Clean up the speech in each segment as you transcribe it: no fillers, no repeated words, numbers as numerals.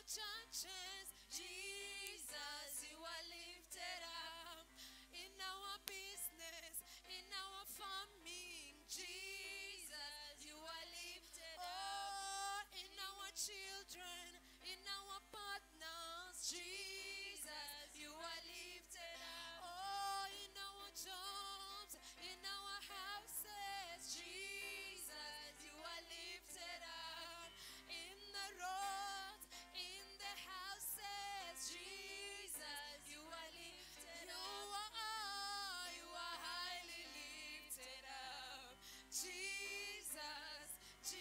churches, Jesus, you are lifted up. In our business, in our farming, Jesus, you are lifted up. In our children, in our partners, Jesus, you are lifted up. Oh, in our jobs, in our houses, Jesus, you are lifted up. In the roads, in the houses, Jesus, you are lifted up. You are highly lifted up. Jesus,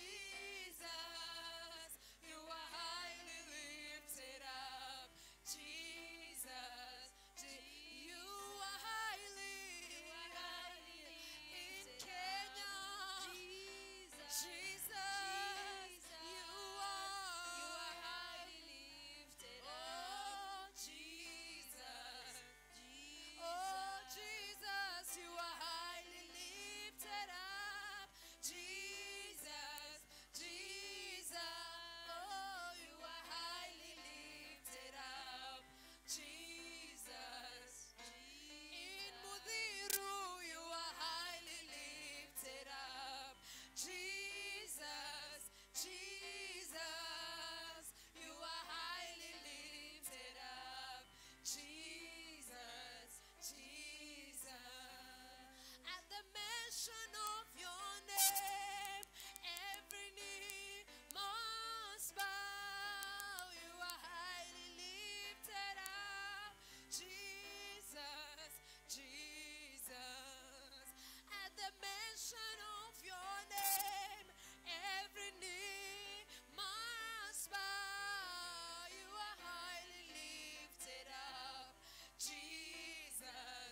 Jesus, you are highly lifted up. Jesus, you are highly in Kenya. Jesus, you are highly lifted up. Jesus, oh Jesus, you are highly lifted up. Jesus, Jesus, oh you are highly lifted up. Jesus, in Mudiru you are highly lifted up. Jesus, Jesus, you are highly lifted up. Jesus, Jesus, at the mention of your name, every knee must bow. You are highly lifted up. Jesus, Jesus, at the mention of your name, every knee must bow. You are highly lifted up. Jesus,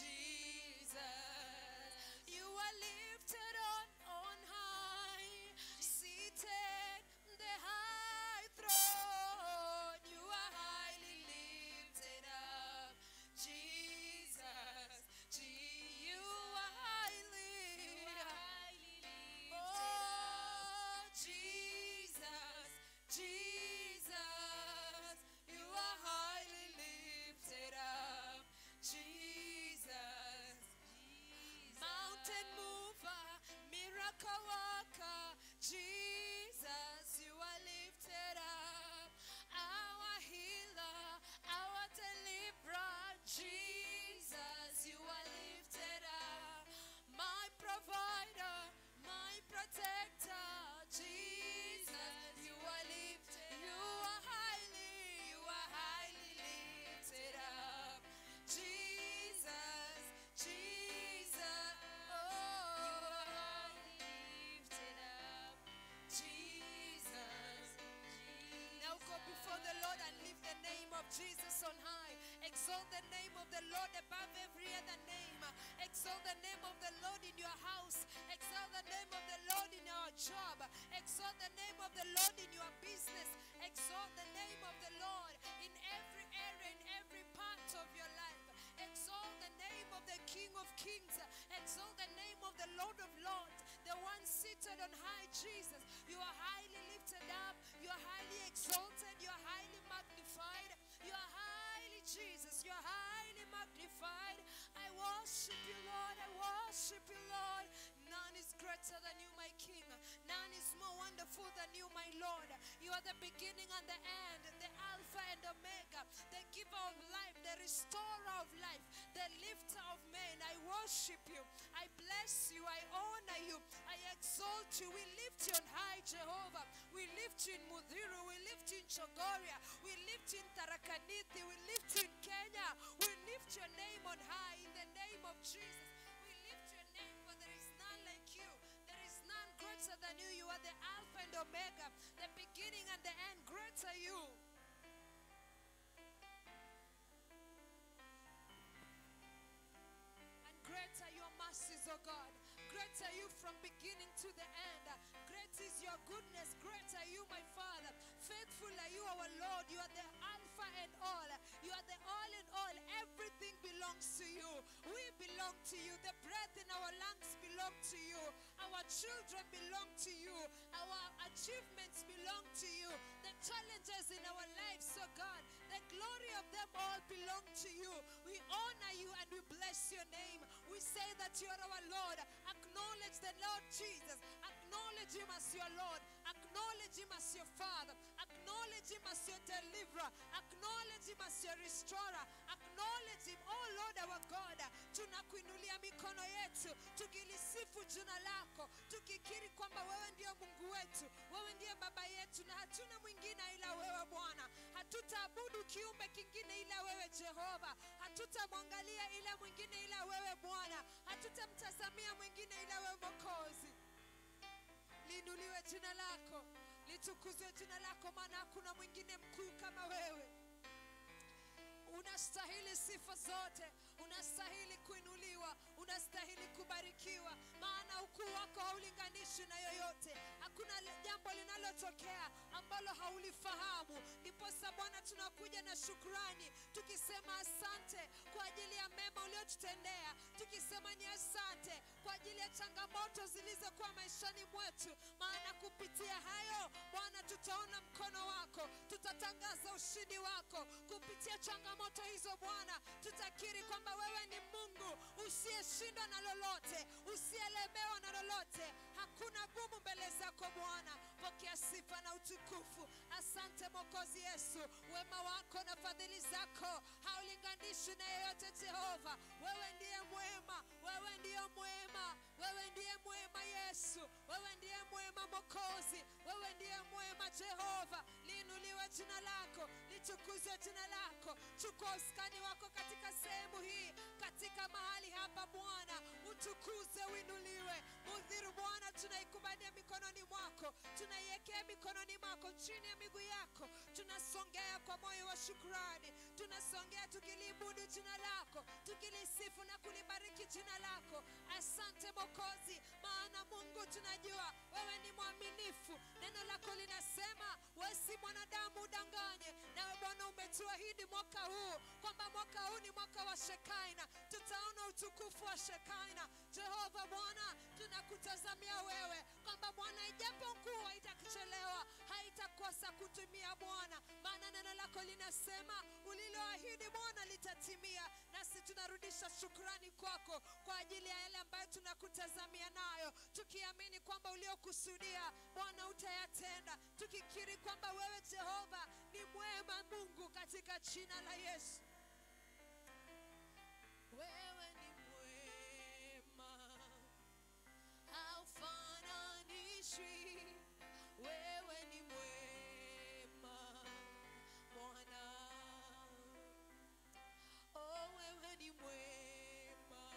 Jesus, you are lifted on high, seated the high throne. You are highly lifted up. Jesus, you are highly oh, Jesus, Jesus, you are highly lifted up. Jesus, mountain mover, miracle worker, Jesus, you are lifted up. Our healer, our deliverer, Jesus, you are lifted up. My provider, my protector, Jesus, you are lifted. You are highly lifted up. Jesus, Jesus, oh, you are highly lifted up. Jesus. Now go before the Lord and lift the name of Jesus on high. Exalt the name of the Lord above every other name. Exalt the name of the Lord in your house. Exalt the name of the Lord in your job. Exalt the name of the Lord in your business. Exalt the name of the Lord in every area, in every part of your life. Exalt the name of the King of Kings. Exalt the name of the Lord of Lords, the one seated on high. Jesus, you are highly lifted up. You are highly exalted. You are highly magnified. You are highly, Jesus, you are highly magnified. I worship you, Lord. I worship you, Lord. None is greater than you, my King. None is more wonderful than you, my Lord. You are the beginning and the end, the Alpha and Omega, the giver of life, the restorer of life, the lifter of men. I worship you. I bless you. I honor you. I exalt you. We lift you on high, Jehovah. We lift you in Mudhiru. We lift you in Chogoria. We lift you in Tarakaniti. We lift you in Kenya. We lift your name on high in the name of Jesus. We lift your name, for there is none like you. There is none greater than you. You are the Alpha and Omega, the beginning and the end. Great are you. And great are your mercies, O God. Great are you from beginning to the end. Great is your goodness. Great are you, my Father. Faithful are you, our Lord. You are the Alpha and all. You are the all in all. Everything belongs to you. We belong to you. The breath in our lungs belong to you. Our children belong to you. Our achievements belong to you. The challenges in our life belong to you. We honor you and we bless your name. We say that you are our Lord. Acknowledge the Lord Jesus. Acknowledge him as your Lord. Acknowledge him as your Father. Acknowledge him as your deliverer. Acknowledge him as your restorer. Acknowledge him, oh Lord our God. Tunakuinulia mikono yetu, tukilisifu jina lako, tukikiri kwamba wewe ndiye Mungu wetu, wewe ndiye baba yetu na hatuna mwingine ila wewe Bwana. Hatutaabudu kiumbe kingine ila wewe Jehova. Hatutamwangalia ila mwingine ila wewe Bwana. Hatutamtazamia mwingine ila wewe Mwokozi. Liinuliwe jina lako, litukuzwe jina lako, maana hakuna mwingine mkuu kama wewe. Unastahili sifa zote, unastahili kuinuliwa, unastahili kubarikiwa, maana ukuu wako haulinganishi na yoyote. Hakuna jambo linalotokea ambalo haulifahamu. Ndiposa Bwana tunakuja na shukrani, tukisema asante kwa ajili ya mema uliyotutendea, tukisema ni asante kwa ajili ya changamoto zilizokuwa maishani mwetu, maana kupitia hayo Bwana tutaona mkono wako, tutatangaza ushindi wako. Kupitia changamoto hizo Bwana tutakiri kwamba wewe ni Mungu usiyeshindwa na lolote, usiyelemewa na lolote. Hakuna gumu mbele zako Bwana. Pokea sifa na utukufu. Asante Mwokozi Yesu, wema wako na fadhili zako haulinganishi na yeyote Jehova. Wewe ndiye mwema, wewe ndiye mwema, wewe ndiye mwema Yesu, wewe ndiye mwema Mwokozi, wewe ndiye mwema Jehova. Liinuliwe jina lako, litukuzwe jina lako. Chukua uskani wako katika sehemu hii, katika mahali hapa Bwana. Utukuze, uinuliwe. Mudhiru Bwana tunaikubalia mikononi mwako, tunaiwekea mikononi mwako, chini ya miguu yako. Tunasongea kwa moyo wa shukrani, tunasongea tukiliabudu jina lako, tukilisifu na kulibariki jina lako. Asante Mwokozi, maana Mungu tunajua wewe ni mwaminifu. Neno lako linasema wewe si mwanadamu udanganye, na Bwana umetuahidi mwaka huu kwamba mwaka huu ni mwaka wa Shekaina. Tutaona utukufu wa Shekaina. Jehova Bwana, tunakutazamia wewe kwamba Bwana ijapo mkuu itakuchelewa haitakosa kutumia Bwana, maana neno lako linasema uliloahidi Bwana litatimia. Nasi tunarudisha shukrani kwako kwa ajili ya yale ambayo tunakutazamia nayo, tukiamini kwamba uliokusudia Bwana utayatenda, tukikiri kwamba wewe Jehova ni mwema Mungu, katika jina la Yesu. Wewe ni mwema, haufananishwi. Wewe ni mwema Bwana, oh wewe ni mwema,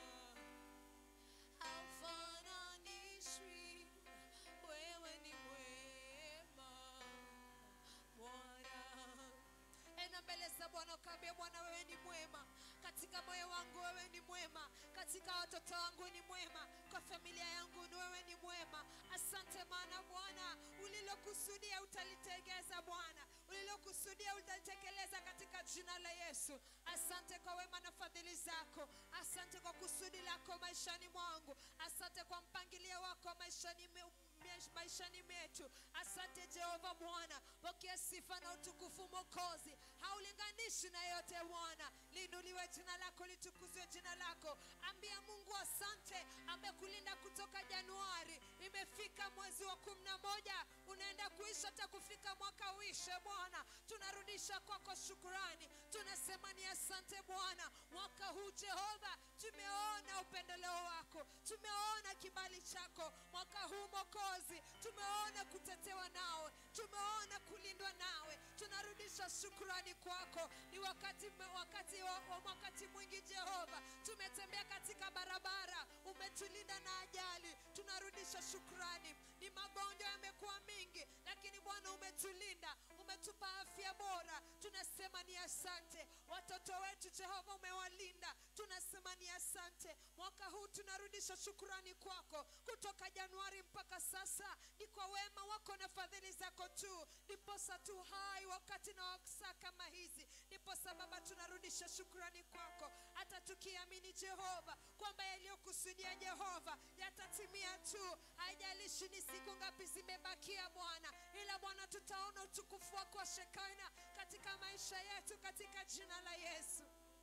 haufananishwi. Wewe ni mwema Bwana. Ena mbele za Bwana ukaambia Bwana wewe ni mwema. Katika moyo wangu wewe ni mwema, katika watoto wangu ni mwema, kwa familia yangu wewe ni mwema. Asante maana Bwana ulilokusudia utalitegeza Bwana, ulilokusudia utalitekeleza katika jina la Yesu. Asante kwa wema na fadhili zako. Asante kwa kusudi lako maishani mwangu. Asante kwa mpangilio wako maishani metu. Asante Jehova Bwana. Pokea sifa na utukufu Mwokozi. Haulinganishi na yote Bwana. Liinuliwe jina lako, litukuzwe jina lako. Ambia Mungu asante, amekulinda kutoka Januari. Imefika mwezi wa 11, unaenda kuisha hata kufika mwaka uishe Bwana. Tunarudisha kwako shukrani. Tunasema ni asante Bwana. Mwaka huu Jehova tumeona upendeleo wako, tumeona kibali chako. Mwaka huu Mwokozi tumeona kutetewa nawe, tumeona kulindwa nawe. Tunarudisha shukrani kwako. Ni wakati mwingi Jehova tumetembea katika barabara, umetulinda na ajali. Tunarudisha shukrani. Ni magonjwa yamekuwa mingi, lakini Bwana umetulinda, umetupa afya bora. Tunasema ni asante. Watoto wetu Jehova umewalinda, tunasema ni asante. Mwaka huu tunarudisha shukrani kwako. Kutoka Januari mpaka sasa ni kwa wema wako na fadhili zako tu ndiposa tu hai wakati na saa kama hizi. Ndiposa Baba tunarudisha shukrani kwako, hata tukiamini Jehova kwamba yaliyokusudia Jehova yatatimia tu. Haijalishi ni siku ngapi zimebakia Bwana, ila Bwana tutaona utukufu wako wa Shekaina katika maisha yetu, katika jina la Yesu.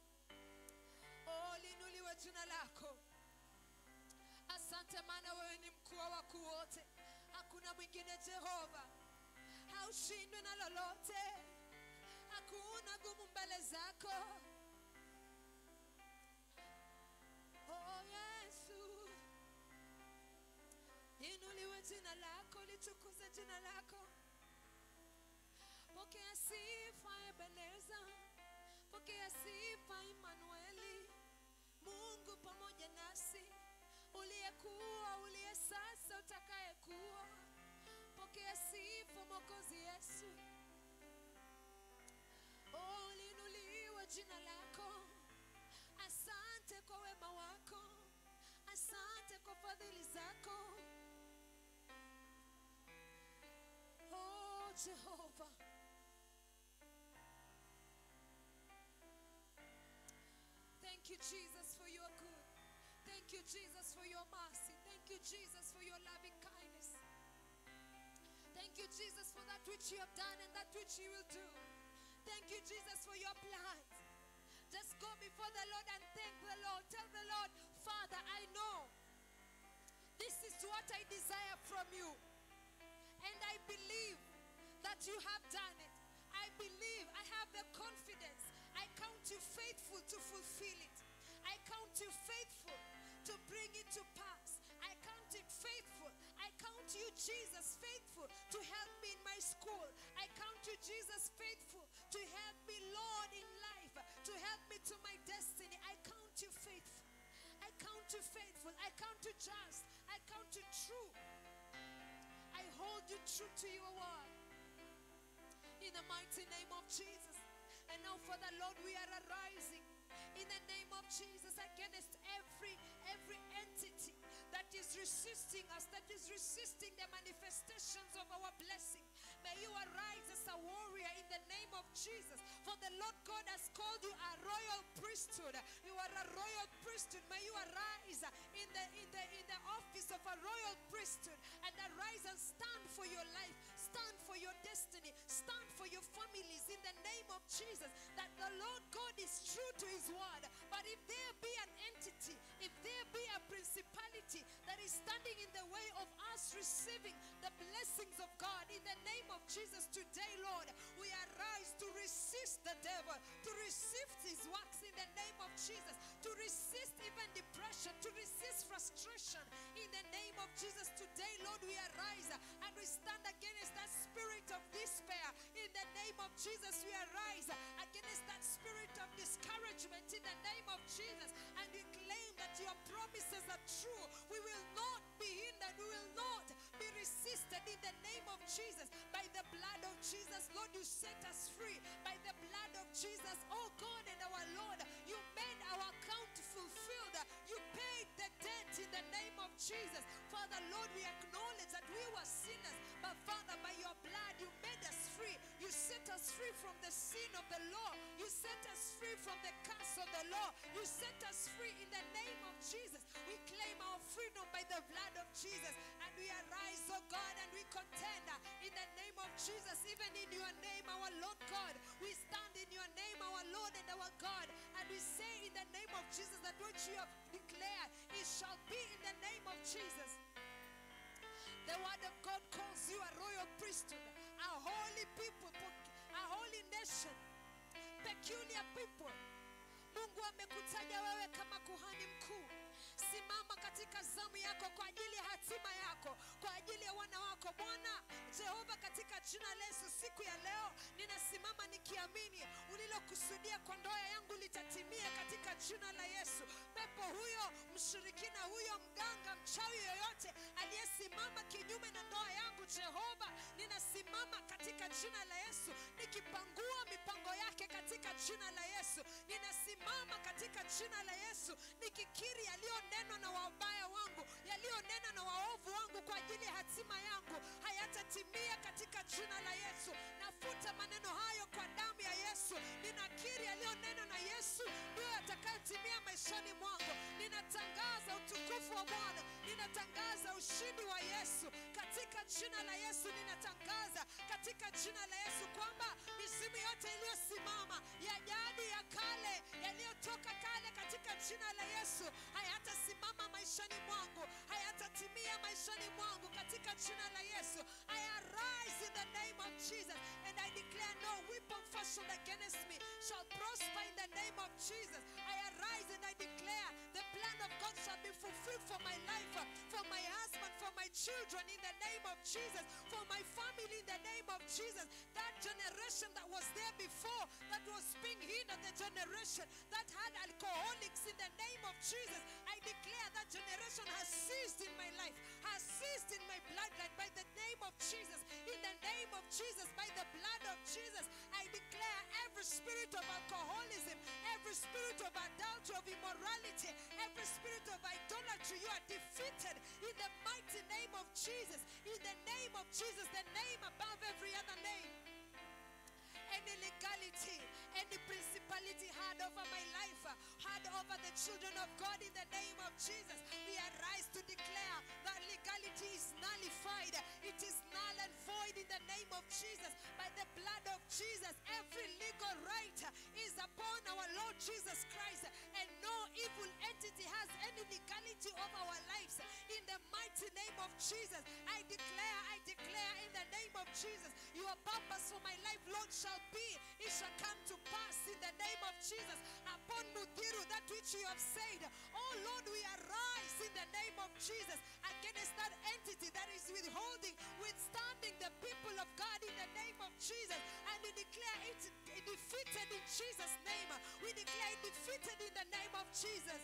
Oh, liinuliwe jina lako. Asante maana wewe ni mkuu wa wakuu wote. Hakuna mwingine Jehova. Haushindwi na lolote. Hakuna gumu mbele zako. Oh Yesu, inuliwe jina lako, litukuze jina lako. Pokea sifa Ebeneza, pokea sifa Immanueli, Mungu pamoja nasi, uliyekuwa, uliye sasa, utakayekuwa. Pokea sifa Mwokozi Yesu. Oh, liinuliwe jina lako. Asante kwa wema wako. Asante kwa fadhili zako. Oh Jehova. Thank you Jesus for your good. Thank you Jesus for your mercy. Thank you Jesus for your loving kindness. Thank you Jesus for that which you have done and that which you will do. Thank you Jesus for your plans. Just go before the Lord and thank the Lord. Tell the Lord, Father, I know this is what I desire from you. And I believe that you have done it. I believe, I have the confidence. I count you faithful to fulfill it. I count you faithful to bring it to pass. I count it faithful. I count you, Jesus, faithful to help me in my school. I count you, Jesus, faithful to help me, Lord, in life, to help me to my destiny. I count you faithful. I count you faithful. I count you just. I count you true. I hold you true to your word. In the mighty name of Jesus. And now, Father, Lord, we are arising in the name of Jesus against every entity that is resisting us, that is resisting the manifestations of our blessing. May you arise as a warrior in the name of Jesus. For the Lord God has called you a royal priesthood. You are a royal priesthood. May you arise in the office of a royal priesthood and arise and stand for your life, stand for your destiny, stand for your families in the name of Jesus. That the Lord God is true to his word. But if there be an entity, if there be a principality that is standing in the way of us receiving the blessings of God, in the name of Jesus today, Lord, we arise to resist the devil, to resist his works in the name of Jesus, to resist even depression, to resist frustration in the name of Jesus today, Lord. We arise and we stand against that spirit of despair in the name of Jesus. We arise against that spirit of discouragement in the name of Jesus, and we claim that your promises are true. We will not be hindered, we will not be resisted in the name of Jesus. By the blood of Jesus, Lord, you set us free. By the blood of Jesus, oh God and our Lord, you made our account fulfilled. You paid the debt in the name of Jesus. Father, Lord, we acknowledge that we were sinners, but Father, by your blood, you made us free. You set us free from the sin of the law. You set us free from the curse of the law. You set us free in the name of Jesus. We claim our freedom by the blood of Jesus, and we arise, oh God, and we contend in the name of Jesus. Even in your name, our Lord God, we stand in your name, our Lord and our God, and we say in the name of Jesus that what you have declared, it shall be in the name of Jesus. The word of God calls you a royal priesthood, a holy people, a holy nation, peculiar people. Mungu amekutaja wewe kama kuhani mkuu. Simama katika zamu yako kwa ajili ya hatima yako, kwa ajili ya wana wako. Bwana Jehova, katika jina la Yesu, siku ya leo ninasimama nikiamini ulilokusudia kwa ndoa yangu litatimia katika jina la Yesu. Pepo huyo, mshirikina huyo, mganga, mchawi yoyote aliyesimama kinyume na ndoa yangu, Jehova, ninasimama katika jina la Yesu nikipangua mipango yake katika jina la Yesu. Ninasimama katika jina la Yesu nikikiri yaliyonenwa na wabaya wangu, yaliyonenwa na waovu wangu kwa ajili ya hatima yangu hayatatimia katika jina la Yesu. Nafuta maneno hayo kwa damu ya Yesu. Ninakiri yaliyonenwa na Yesu ndio yatakayotimia maishani mwangu. Ninatangaza utukufu wa Bwana, ninatangaza ushindi wa Yesu katika jina la Yesu. Ninatangaza katika jina la Yesu kwamba mizimu yote iliyosimama ya jadi, ya kale, yaliyo yaliyotoka kale katika jina la Yesu hayatasimama maishani mwangu, hayatatimia maishani mwangu katika jina la Yesu. I arise in the name of Jesus and I declare no weapon fashioned against me shall prosper in the name of Jesus. I arise and I declare the plan of God shall be fulfilled for my life, for my husband, for my children in the name of Jesus, for my family in the name of Jesus. That generation that was there before, that was being hindered, the generation that had alcoholics, in the name of Jesus, I declare that generation has ceased in my life, has ceased in my bloodline by the name of Jesus. In the name of Jesus, by the blood of Jesus, I declare every spirit of alcoholism, every spirit of adultery, of immorality, every spirit of idolatry, you are defeated in the mighty name of Jesus. In the name of Jesus, the name above every other name. Any legality, any principality had over my life, had over the children of God, in the name of Jesus, we arise to declare that legality is nullified. It is null and void in the name of Jesus. By the blood of Jesus, every legal right is upon our Lord Jesus Christ, and no evil entity has any legality over our lives. In the mighty name of Jesus, I declare in the name of Jesus, your purpose for my life, Lord, shall be, it shall come to pass in the name of Jesus. Upon Muthiru, that which you have said, oh Lord, we arise in the name of Jesus against that entity that is withstanding the people of God in the name of Jesus, and we declare it defeated in Jesus' name. We declare it defeated in the name of Jesus.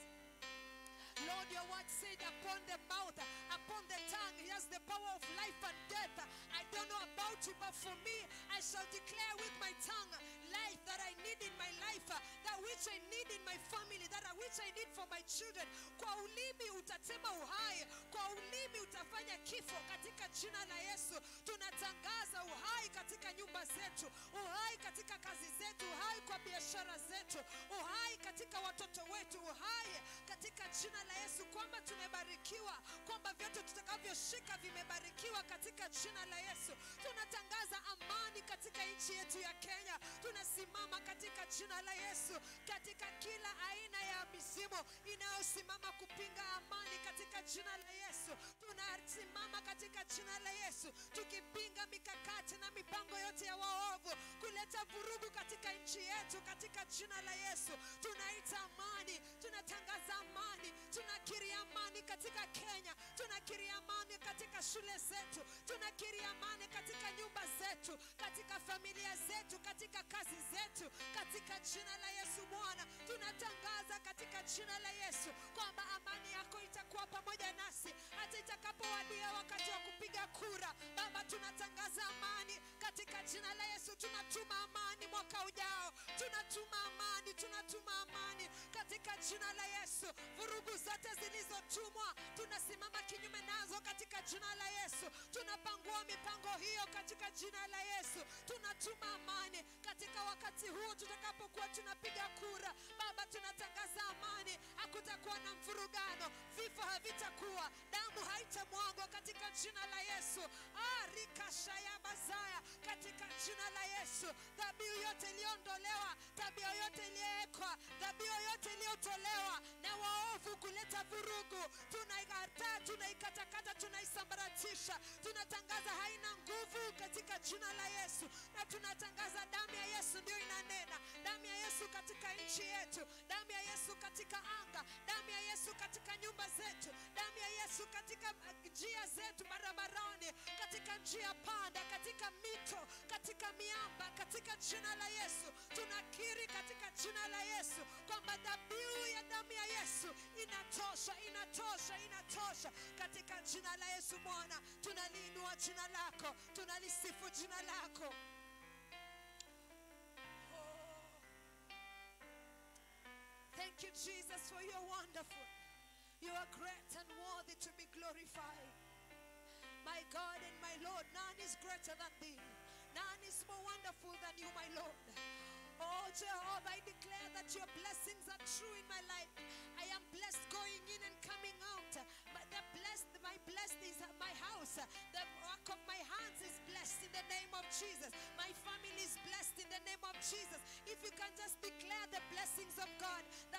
Lord, your word said upon the mouth, upon the tongue, he has the power of life and death. I don't know about you, but for me, I shall declare with my tongue life that I need in my life, that which I need in my family, that which I need for my children. Kwa ulimi utatema uhai, kwa ulimi utafanya kifo katika jina la Yesu. Tunatangaza uhai katika nyumba zetu, uhai katika kazi zetu, uhai kwa biashara zetu, uhai katika watoto wetu, uhai katika jina la Yesu, kwamba tumebarikiwa, kwamba vyote tutakavyoshika vimebarikiwa katika jina la Yesu. Tunatangaza amani katika nchi yetu ya Kenya. Tunasimama katika jina la Yesu katika kila aina ya mizimu inayosimama kupinga amani katika jina la Yesu. Tunasimama katika jina la Yesu tukipinga mikakati na mipango yote ya waovu kuleta vurugu katika nchi yetu katika jina la Yesu. Tunaita amani, tunatangaza amani, tunakiri amani katika Kenya, tunakiri amani katika shule zetu, tunakiri amani katika nyumba zetu, katika familia zetu, katika kazi zetu, katika jina la Yesu. Bwana, tunatangaza katika jina la Yesu kwamba amani yako itakuwa pamoja nasi hata itakapowadia wakati wa kupiga kura. Baba, tunatangaza amani katika jina la Yesu. Tunatuma amani mwaka ujao, tunatuma amani katika jina la Yesu. Vurugu zote zilizotumwa tunasimama kinyume nazo katika jina la Yesu. Tunapangua mipango hiyo katika jina la Yesu. Tunatuma amani katika wakati huu tutakapokuwa tunapiga kura. Baba, tunatangaza amani, hakutakuwa na mvurugano, vifo havitakuwa, damu haitamwagwa katika jina la Yesu. Rikashaya bazaya katika jina la Yesu. Dhabihu yote iliondolewa, tabia yote iliyowekwa, dhabihu yote iliyotolewa na waovu kuleta vurugu, tunaikataa, tunaikatakata, tunaisambaratisha. Tunatangaza haina nguvu katika jina la Yesu, na tunatangaza damu ya Yesu ndio inanena. Damu ya Yesu katika nchi yetu, damu ya Yesu katika anga, damu ya Yesu katika nyumba zetu, damu ya Yesu katika njia zetu barabarani, katika njia panda, katika mito, katika miamba, katika jina la Yesu. Tunakiri katika jina la Yesu kwamba dhabihu ya damu ya Yesu inatosha katika jina la Yesu. Bwana, tunaliinua jina lako, tunalisifu jina lako. Thank you, Jesus, for you are wonderful. You are great and worthy to be glorified. My God and my Lord, none is greater than thee. None is more wonderful than you, my Lord. Oh, Jehovah, I declare that your blessings are true in my life. I am blessed going in and coming out. My blessed is my house. The work of my hands is blessed in the name of Jesus. My family is blessed in the name of Jesus. If you can just declare the blessings of God,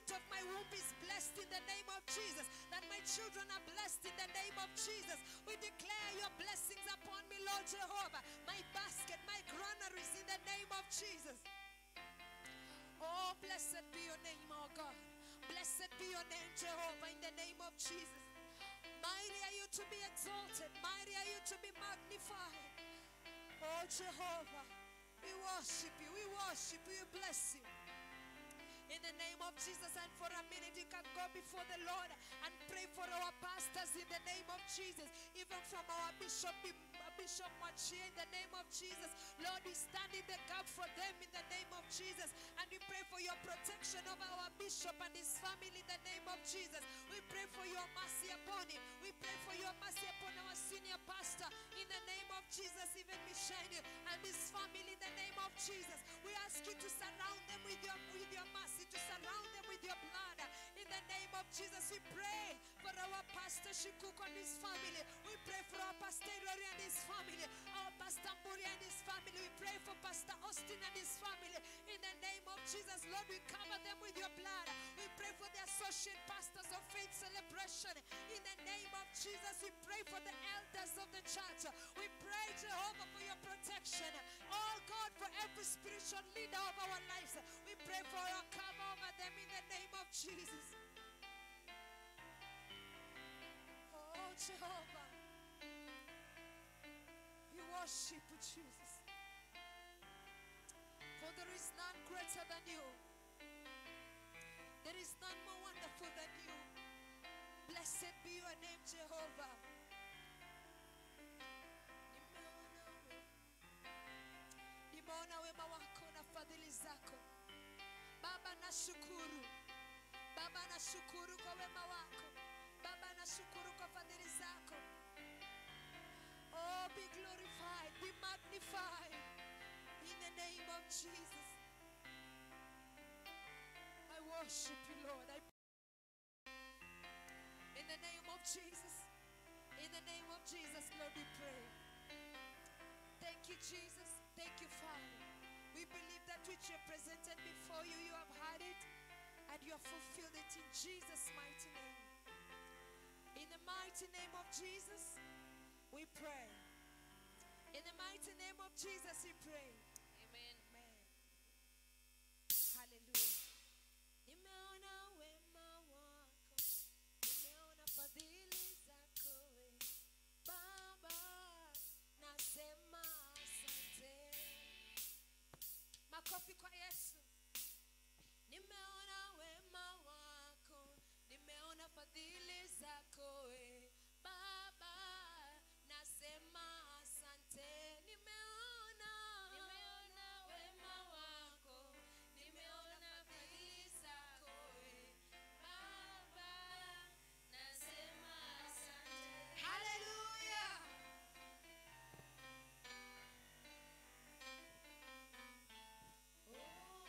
fruit of my womb is blessed in the name of Jesus. That my children are blessed in the name of Jesus. We declare your blessings upon me, Lord Jehovah. My basket, my granaries in the name of Jesus. Oh, blessed be your name, oh God. Blessed be your name, Jehovah, in the name of Jesus. Mighty are you to be exalted. Mighty are you to be magnified. Oh, Jehovah, we worship you. We worship you. We bless you. In the name of Jesus, and for a minute you can go before the Lord and pray for our pastors in the name of Jesus. Even from our Bishop Machie, in the name of Jesus. Lord, we stand in the gap for them in the name of Jesus. And we pray for your protection over our Bishop and his family in the name of Jesus. We pray for your mercy upon him. We pray for your mercy upon our senior pastor in the name of Jesus, even Michelle and his family in the name of Jesus. We ask you to surround them with your mercy, to surround them with your blood. In the name of Jesus, we pray for our pastor Shikuk and his family. We pray for our pastor Rory and his family, our pastor Muri and his family. We pray for Pastor Austin and his family. In the name of Jesus, Lord, we cover them with your blood. We pray for the associate pastors of Faith Celebration. In the name of Jesus, we pray for the elders of the church. We pray, Jehovah, for your protection. Oh God, for every spiritual leader of our lives. We pray for your cover over them in the name of Jesus. Oh Jehovah, we worship you, Jesus. For there is none greater than you. There is none more wonderful than you. Blessed be your name, Jehovah. Nimeona wema wako na fadhili zako. Baba nashukuru. Baba nashukuru kwa wema wako. Baba nashukuru kwa fadhili zako. Oh, be glorified, be magnified in the name of Jesus. I worship you, Lord. In the name of Jesus. In the name of Jesus, Lord, we pray. Thank you, Jesus. Thank you, Father. We believe that which you presented before you, you have had it and you have fulfilled it in Jesus' mighty name. In the mighty name of Jesus, we pray. In the mighty name of Jesus, we pray. Amen. Amen. Hallelujah. Nimeona wema wako, nimeona fadhili zako, Baba, nasema asante. Makofi kwa Yesu. Nimeona wema wako, nimeona fadhili zako, Baba, nasema asante. Nimeona wema wako, nimeona fadhili zako, Baba, nasema asante. Hallelujah. Oh.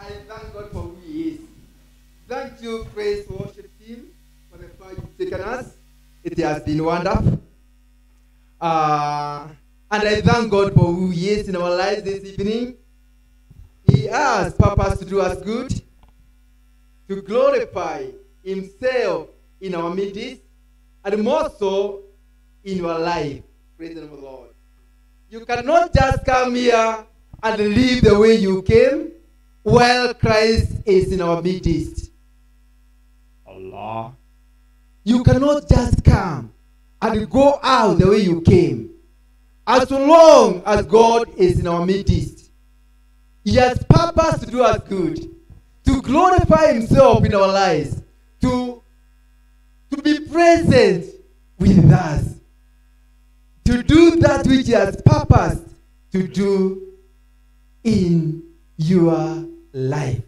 I thank God for who He is. Thank you, praise worship team, for the far you've taken us. It has been wonderful. And I thank God for who He is in our lives this evening. He has purpose to do us good, to glorify Himself in our midst, and more so in your life. Praise the name of the Lord. You cannot just come here and live the way you came while Christ is in our midst. Allah. You cannot just come and go out the way you came. As long as God is in our midst, He has purpose to do us good, to glorify Himself in our lives, to be present with us, to do that which He has purposed to do in your life.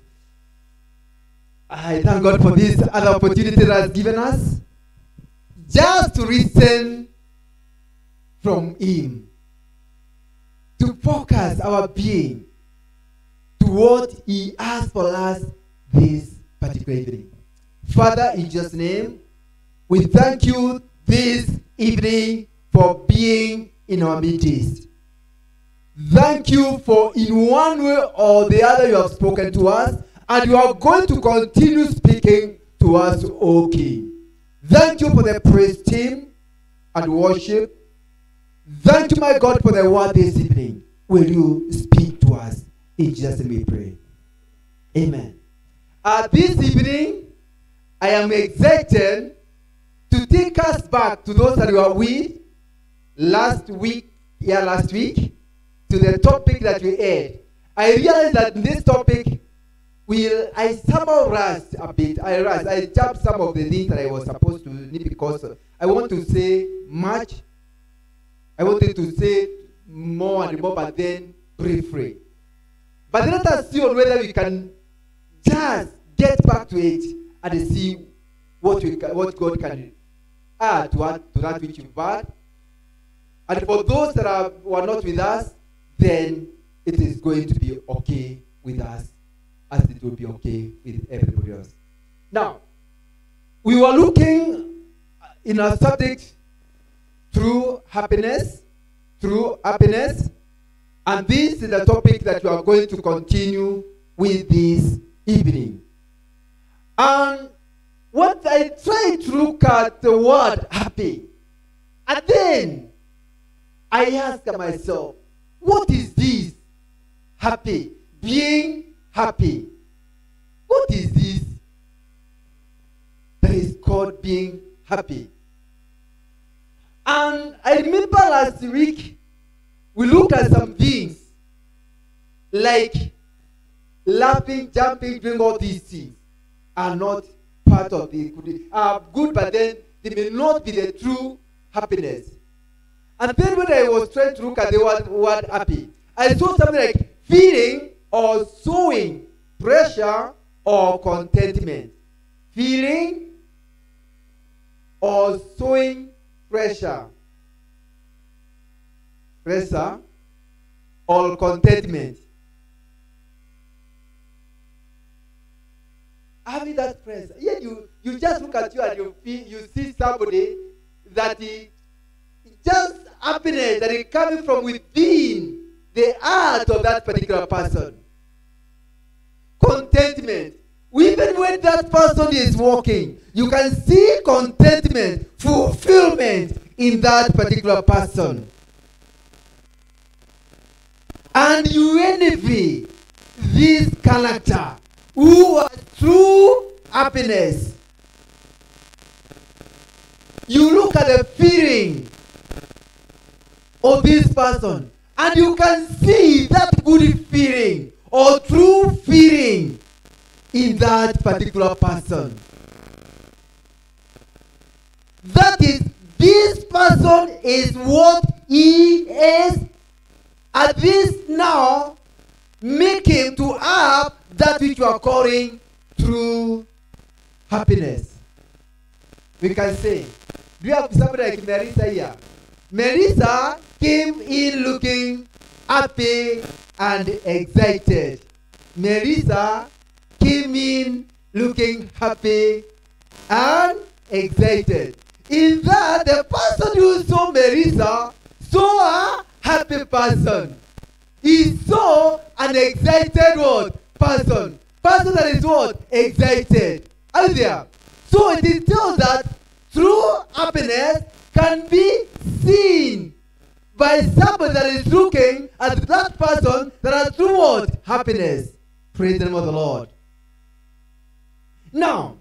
I thank God for this other opportunity that has given us, just to listen from Him, to focus our being to what He has for us this particular evening. Father, in Jesus' name, we thank You this evening for being in our midst. Thank You for in one way or the other You have spoken to us, and You are going to continue speaking to us, O King. Thank You for the praise team and worship. Thank You, my God, for the word this evening. Will You speak to us? In Jesus' name we pray. Amen. This evening, I am excited to take us back to those that we were with last week, to the topic that we had. I realized that in this topic, I somehow rushed a bit. I jumped some of the things that I was supposed to need because I want to say much. I wanted to say more and more, but then briefly. But let us see on whether we can just get back to it and see what God can add to that which you've had. And for those that were not with us, then it is going to be okay with us, as it will be okay with everybody else. Now, we were looking in our subject through happiness, and this is the topic that we are going to continue with this evening. And what I tried to look at the word happy, and then I asked myself, what is this happy? Being happy. What is this that is called being happy? And I remember last week, we looked at some things like laughing, jumping, doing all these things are not part of the good. Are good, but then they may not be the true happiness. And then when I was trying to look at the word happy, I saw something like feeling or showing pressure or contentment. Feeling or showing pressure or contentment. Having that pressure. Yeah, you just look at you and you see somebody that is just happiness that is coming from within the heart of that particular person. Contentment. Even when that person is walking, you can see contentment, fulfillment in that particular person. And you envy this character who has true happiness. You look at the feeling of this person, and you can see that good feeling or true feeling in that particular person. That is, this person is what he is, and this now make him to have that which you are calling true happiness. We can say, do you have somebody like Melissa here? Melissa came in looking happy and excited. Melissa came in looking happy and excited. In that, the person who saw Melissa saw a happy person. He saw an excited what? Person. Person that is what? Excited. Are you there? So it is tells that true happiness can be seen by somebody that is looking at that person that has true what? Happiness. Praise the name of the Lord. Now,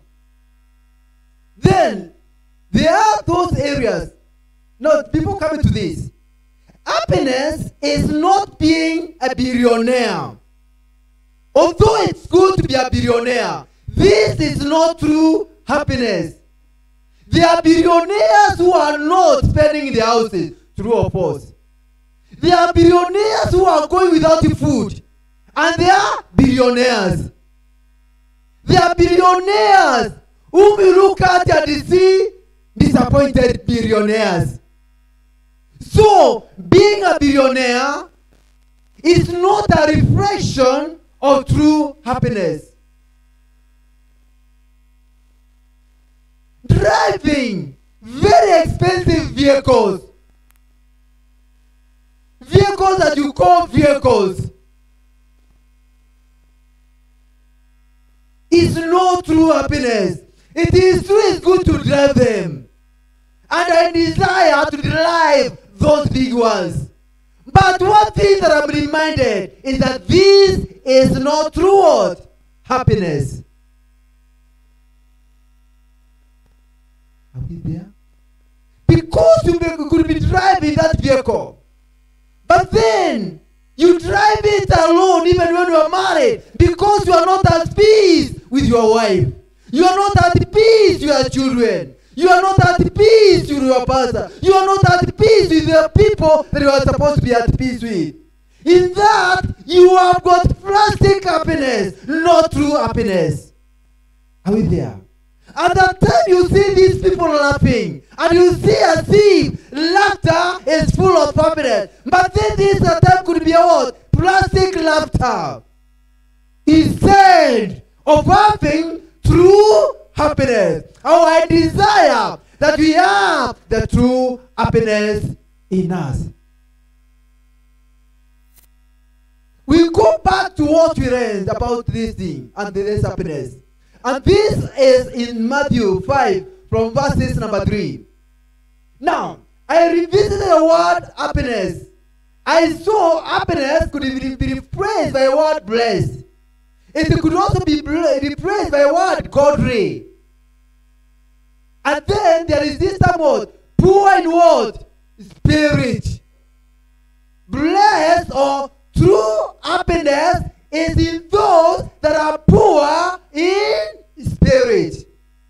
then, there are those areas. Now, people coming to this. Happiness is not being a billionaire. Although it's good to be a billionaire, this is not true happiness. There are billionaires who are not spending in their houses. True or false? There are billionaires who are going without food. And they are billionaires. There are billionaires whom you look at and see disappointed billionaires. So, being a billionaire is not a reflection of true happiness. Driving very expensive vehicles that you call vehicles, is not true happiness. It is true, it's good to drive them. And I desire to drive those big ones. But one thing that I'm reminded is that this is not true what? Happiness. Are we there? Because you could be driving that vehicle. But then, you drive it alone even when you are married because you are not at peace with your wife. You are not at peace with your children. You are not at peace with your pastor. You are not at peace with the people that you are supposed to be at peace with. In that, you have got plastic happiness, not true happiness. Are we there? At that time you see these people laughing, and you see as if laughter is full of happiness. But then this time could be a what? Plastic laughter. Instead of having true happiness. Oh, I desire that we have the true happiness in us. We go back to what we read about this thing and this happiness. And this is in Matthew 5 from verses number 3. Now, I revisited the word happiness. I saw happiness could be replaced by the word blessed. It could also be replaced by the word godly. And then there is this time word, poor in what? Spirit. Blessed or true happiness is in those that are poor in spirit.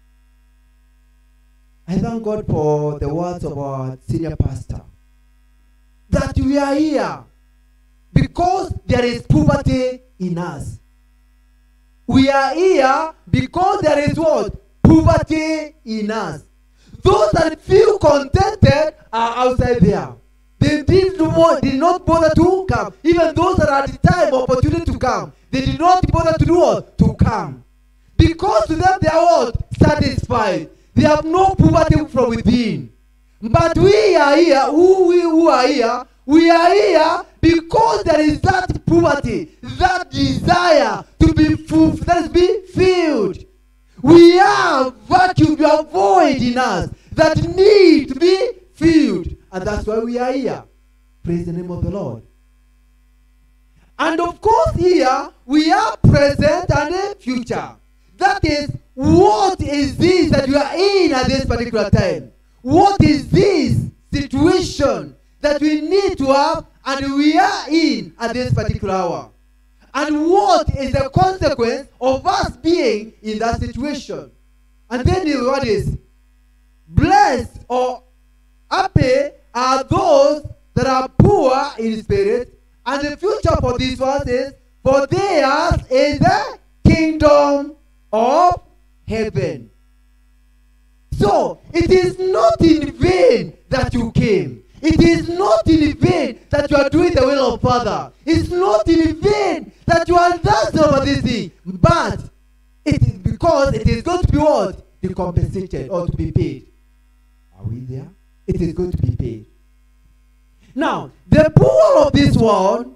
I thank God for the words of our senior pastor. That we are here because there is poverty in us. We are here because there is what? Poverty in us. Those that feel contented are outside there. They did not bother to come. Even those that had the time, opportunity to come, they did not bother to do what? To come. Because to them they are what? Satisfied. They have no poverty from within. But we are here, who are here, we are here because there is that poverty, that desire to be fulfilled, that is being filled. We have vacuum, we have void in us that need to be filled. And that's why we are here. Praise the name of the Lord. And of course here, we are present and a future. That is, what is this that you are in at this particular time? What is this situation that we need to have and we are in at this particular hour? And what is the consequence of us being in that situation? And then the word is, blessed or happy are those that are poor in spirit. And the future for this verse is, for theirs is the kingdom of heaven. So, it is not in vain that you came. It is not in vain that you are doing the will of Father. It's not in vain that you are thirsty over this thing, but it is because it is going to be what? Be compensated or to be paid. Are we there? It is going to be paid. Now, the poor of this world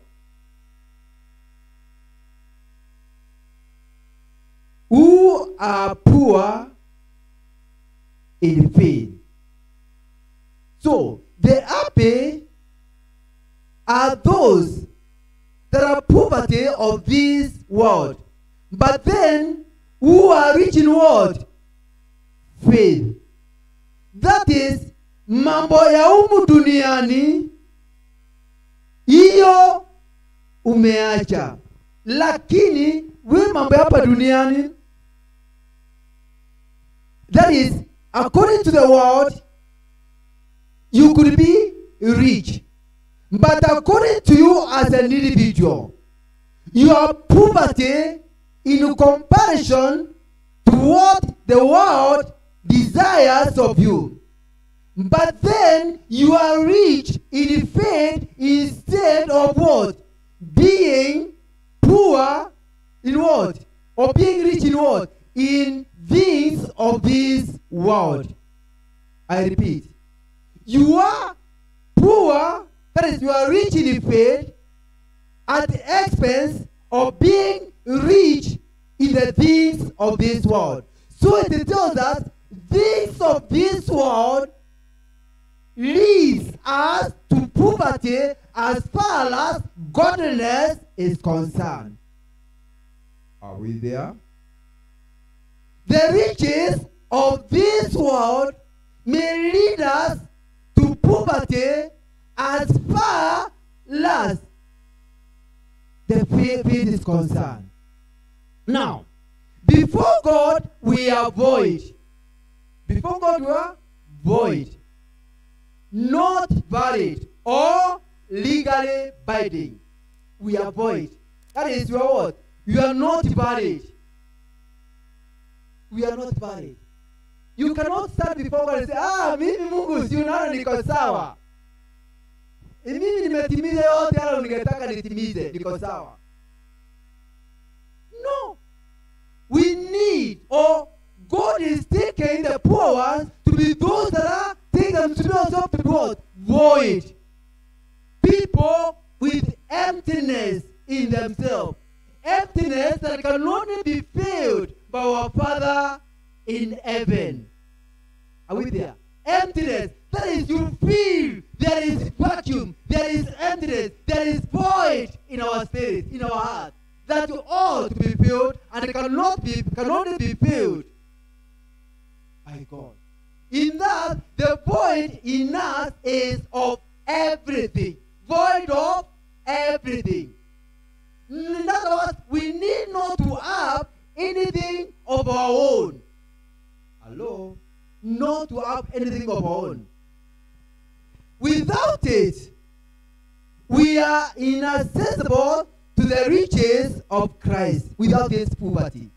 who are poor in faith. So, the happy are those that are poverty of this world, but then who are rich in what? Faith. That is, mambo ya humu duniani hiyo umeacha, lakini we mambo hapa duniani, that is, according to the world, you could be rich. But according to you as an individual, your poverty in comparison to what the world desires of you. But then you are rich in faith instead of what? Being poor in what? Or being rich in what? In things of this world. I repeat. You are poor, that is, you are rich in faith at the expense of being rich in the things of this world. So it tells us things of this world leads us to poverty as far as godliness is concerned. Are we there? The riches of this world may lead us to poverty as far as the faith is concerned. Now, before God we are void. Before God we are void. Not valid or legally binding. We are void. That is, you are what? You are not valid. We are not valid. You cannot stand before God and say, mimi Mungu si unaona niko sawa. Mimi nimetimiza yote yale ungetaka nitimize, niko sawa. No. We need, or God is taking the poor ones to be those that are taking themselves to be what? Void. People with emptiness in themselves. Emptiness that can only be filled by our Father in heaven. Are we there? Emptiness. That is, you feel there is vacuum, there is emptiness, there is void in our spirit, in our heart, that you ought to be filled, and it can only be filled by God. In that, the void in us is of everything. Void of everything. In other words, we need not to have anything of our own. Hello? Not to have anything of our own. Without it, we are inaccessible to the riches of Christ. Without this poverty.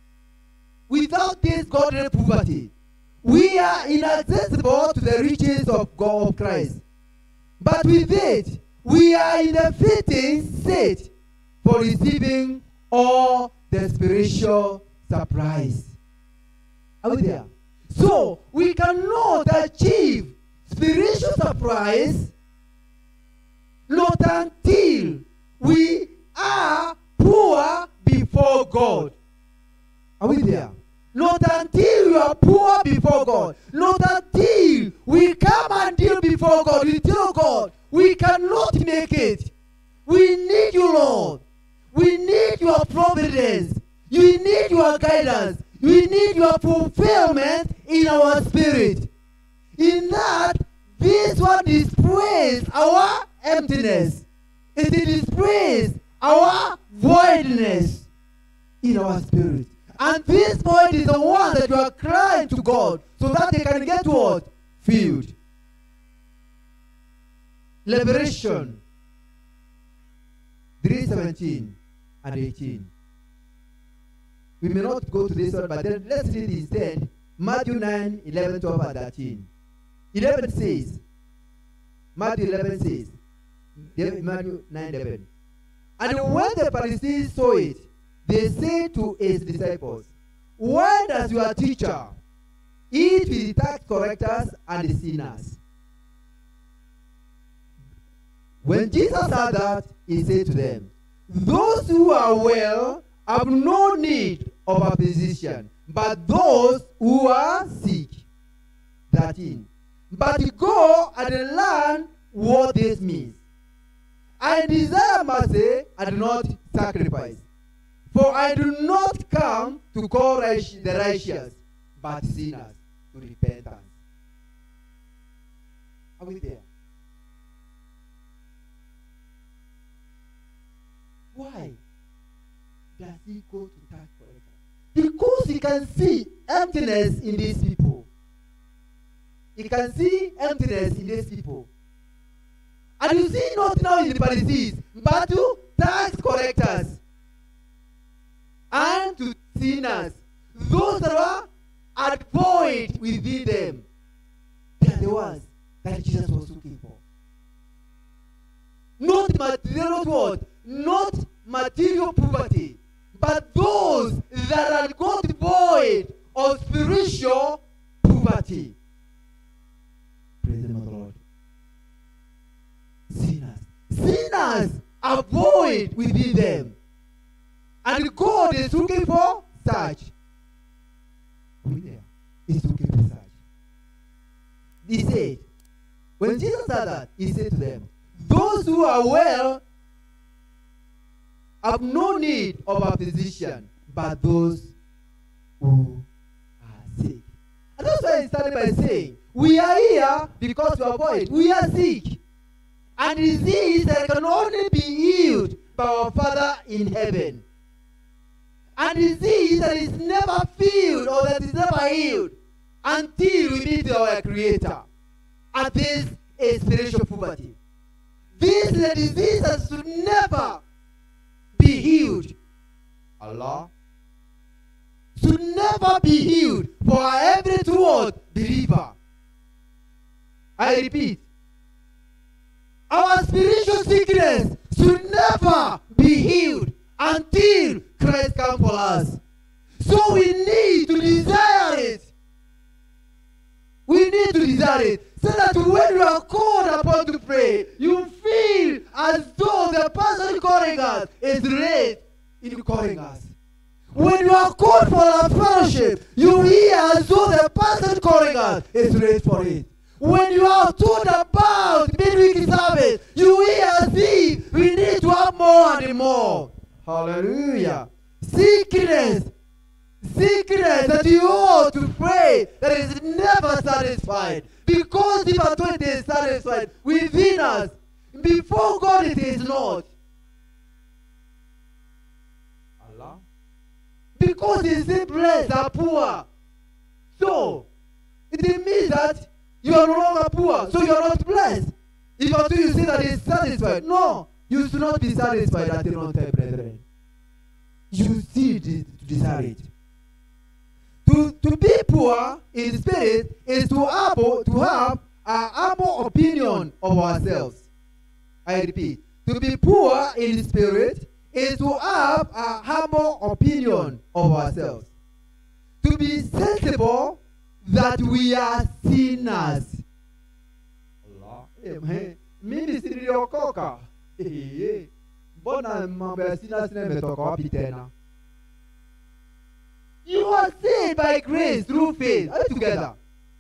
Without this godly poverty, we are inaccessible to the riches of God of Christ. But with it, we are in a fitting state for receiving all the spiritual surprise. Are we there? So, we cannot achieve spiritual surprise not until we are poor before God. Are we there? Not until we are poor before God. Not until we come and deal before God. We tell God, we cannot make it. We need you, Lord. We need your providence. We need your guidance. We need your fulfillment in our spirit. In that, this one displays our emptiness. It displays our voidness in our spirit. And this void is the one that you are crying to God so that they can get what? Filled. Liberation 3:17 and 18. We may not go to this one, but then let's read instead Matthew 9, 11, 12, and 13. 11 says, Matthew 11 says, Matthew 9, 11. And when the Pharisees saw it, they said to his disciples, "Why does your teacher eat with the tax collectors and the sinners?" When Jesus heard that, he said to them, "Those who are well have no need of a physician, but those who are sick." 13. But go and learn what this means. I desire mercy and not sacrifice. For I do not come to call the righteous, but sinners to repentance. Are we there? Why does he go to tax collectors? Because he can see emptiness in these people. He can see emptiness in these people. And you see not now in the Pharisees, but to tax collectors and to sinners. Those that are at point within them. They are the ones that Jesus was looking for. Not material what? Not material poverty, but those that are got void of spiritual poverty. Praise the name of the Lord. Sinners are void within them. And God is looking for such. Who there is looking for such. He said, when Jesus said that, he said to them, "Those who are well have no need of a physician, but those who are sick." And that's why he started by saying, we are here because we are void. We are sick. And disease that can only be healed by our Father in heaven. And disease that is never filled or that is never healed until we meet our Creator. And this is spiritual poverty. This is a disease that should never be healed. Allah should never be healed for every true believer. I repeat, our spiritual sickness should never be healed until Christ comes for us. So we need to desire it. We need to desire it. So that when you are called upon to pray, you feel as though the person calling us is late in calling us. When you are called for a fellowship, you hear as though the person calling us is late for it. When you are told about midweek service, you hear as if we need to have more and more. Hallelujah. Sickness that you ought to pray that is never satisfied. Because if at all it is satisfied within us, before God it is not. Allah. Because the simplest are poor. So, it means that you are no longer poor, so you are not blessed. If at all you say that it is satisfied, no, you should not be satisfied at the wrong time, brethren. You still desire it. To be poor in spirit is to have a humble opinion of ourselves. I repeat, to be poor in spirit is to have a humble opinion of ourselves. To be sensible that we are sinners. Allah. Mimi siliokoka. Mbona mambo ya sinners nimetoka wapi tena? You are saved by grace through faith. Are you together?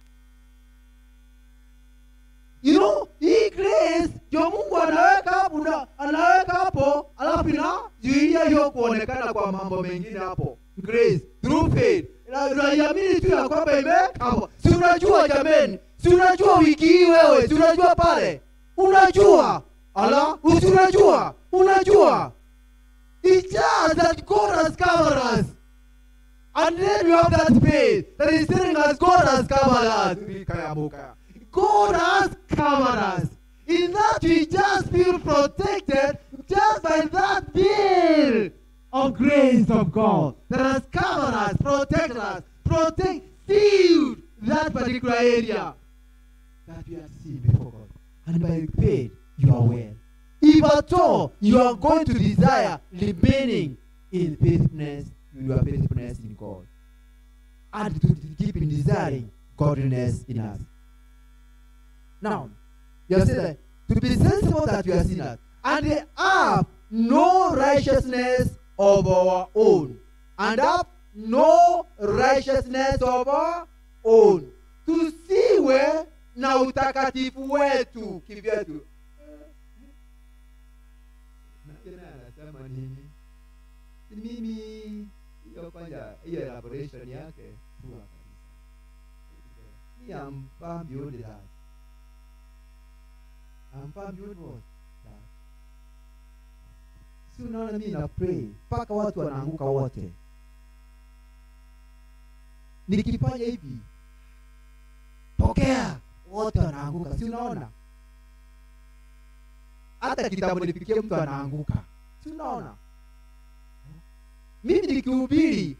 You know, hii grace ndio Mungu anaweka hapo, alafu inazuilia hiyo kuonekana kwa mambo mengine hapo. Grace through faith. Unaiamini tu ya kwamba imeweka hapo. Si unajua jameni? Si unajua wiki hii wewe? Si unajua pale? Unajua? Allah, unajua? Unajua? It's just that God has covered us. And then we have that faith that is telling us God has covered us. God has covered us. In that we just feel protected just by that bill of grace of God that has covered us, protected us, sealed that particular area that we have seen before God. And by faith, you are well. If If at all you are going to desire remaining in faithfulness, your faithfulness in God, and to keep in desiring godliness in us. Now, you have said that to be sensible that we are sinners, and have no righteousness of our own, and have no righteousness of our own, tusiwe na utakatifu wetu kivyetu. Anasema nini? Mimi hiyo kwanza hiyo elaboration yake huwa kabisa. I'm far beyond that. I'm far beyond that. Si unaona mimi na pray mpaka watu wanaanguka wote. Nikifanya hivi, pokea, wote wanaanguka. Si unaona? Hata kitabu nifikie mtu anaanguka. Si unaona? Mimi nikihubiri,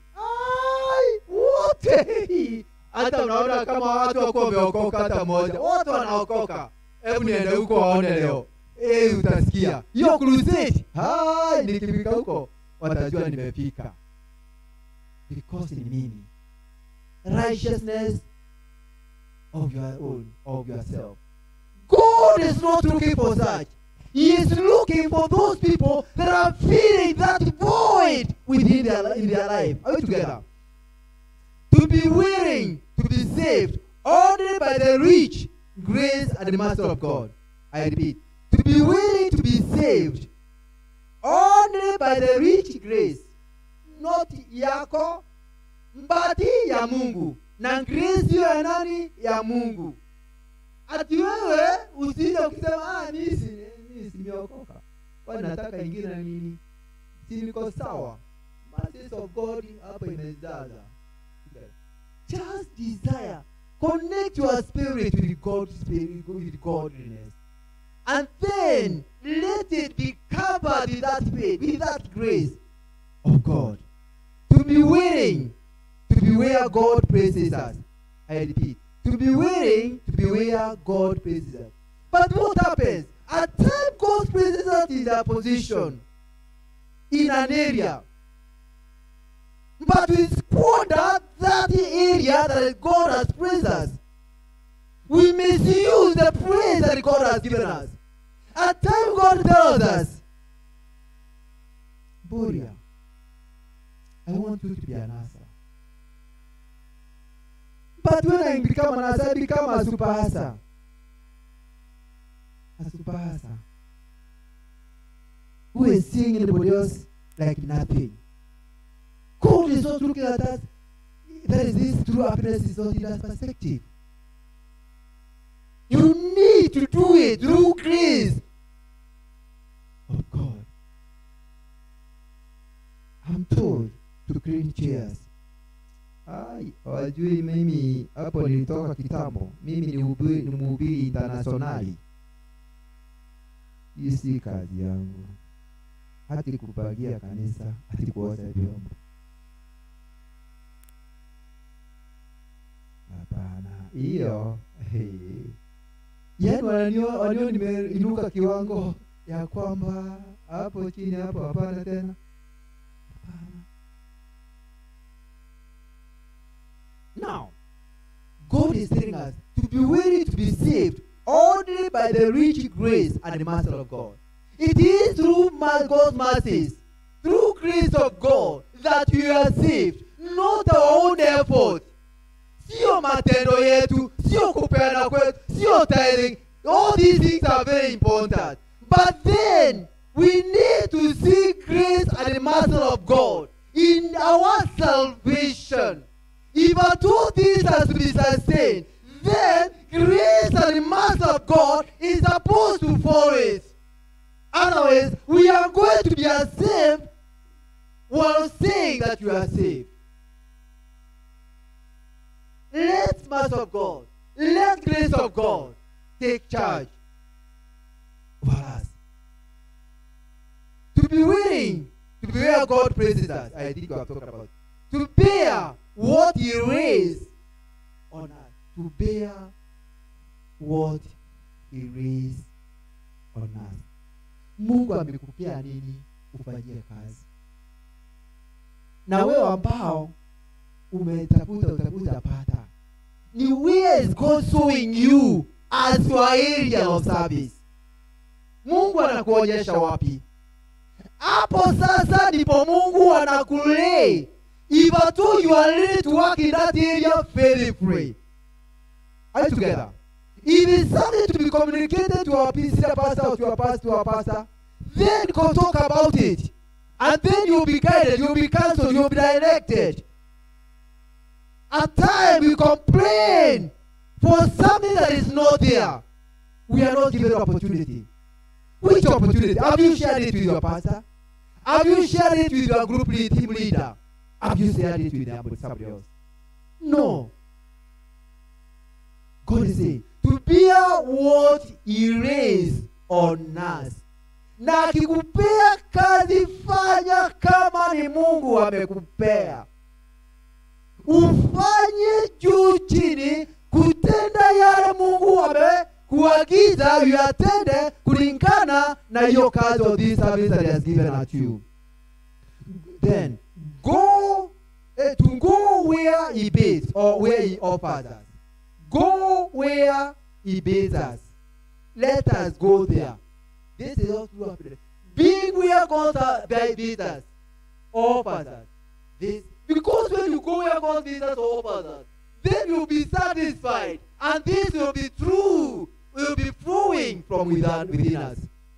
wote. Hata unaona kama watu wako wameokoka hata moja, wote wanaokoka. Hebu niende huko waone leo. Utasikia. Hiyo crusade. Nikifika huko watajua nimefika. Because ni mimi. Righteousness of your own, of yourself. God is not looking for such. He is looking for those people that are feeling that void within in their life. Are we together? To be willing to be saved only by the rich grace and the mercy of God. I repeat. To be willing to be saved only by the rich grace. Not yako, but ya Mungu. Na grace ya nani? Ya Mungu. Ati wewe usije ukisema mimi simeokoka. Kwani nataka ingine na nini? Si niko sawa. Mercy of God hapo imezaza. Just desire. Connect your spirit with God's spirit, with godliness. And then let it be covered with that faith, with that grace of God. To be willing to be where God places us. I repeat. To be willing to be where God places us. But what happens? At times God places us in a position, in an area. But we squander that area that God has placed us. We misuse the praise that God has given us. At times God tells us, Boria, I want you to be an answer. But when I become an answer, I become a super answer. A super answer. Who is seeing anybody else like nothing. God is not looking at us. That is, this true happiness is not in that perspective. You need to do it through grace of God. I'm told to clean chairs. Wajui mimi hapo nilitoka kitambo. Mimi ni mhubiri internationali. Hii si kazi yangu. Hati kupagia kanisa, hati kuosha vyombo. Hapana. Hiyo yaani wanio nimeinuka kiwango ya kwamba hapo chini hapo hapana tena. Hapana. Now, God is telling us to be willing to be saved only by the rich grace and the mercy of God. It is through God's mercies, through grace of God, that we are saved, not our own effort. Sio matendo yetu, sio kupeana kwetu, sio tithing. All these things are very important. But then, we need to seek grace and the mercy of God in our salvation. If at all this has to be sustained, then grace and the mercy of God is supposed to follow it. Otherwise, we are going to be saved while saying that you are saved. Let mercy of God, let grace of God take charge over us. To be willing to be where God places us, I think we have talked about. To bear what He raised on us. To bear what He raised on us. Mungu amekupea nini ufanyie kazi. Na wewe ambao utafuta pata. Ni where is God showing you as your area of service? Mungu anakuonyesha wapi? Hapo sasa ndipo Mungu anakulei. If at all you are ready to work in that area, very free. Are you together? If it's something to be communicated to our pastor or to our pastor, then go talk about it. And then you'll be guided, you'll be counseled, you'll be directed. At times we complain for something that is not there. We are not given opportunity. Which opportunity? Have you shared it with your pastor? Have you shared it with your group team leader? Have you shared it with somebody else? No. God is saying, to bear what He raised on us. Na akikupea kazi, fanya kama ni Mungu amekupea. Ufanye juu chini kutenda yale Mungu amekuagiza uyatende kulingana na hiyo kazi of this service that He has given at you. Then go to go where He bids or where He offers us. Go where He bids us. Let us go there. This is all true of it. Being where God bids us, offers us. This, because when you go where God bids us or offers us, then you'll be satisfied. And this will be true. Will be flowing from within us.